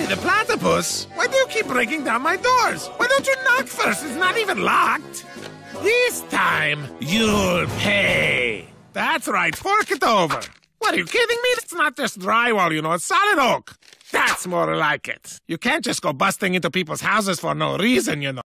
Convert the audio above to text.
the platypus. Why do you keep breaking down my doors? Why don't you knock first? It's not even locked. This time, you'll pay. That's right, fork it over. What, are you kidding me? It's not just drywall, you know, it's solid oak. That's more like it. You can't just go busting into people's houses for no reason, you know.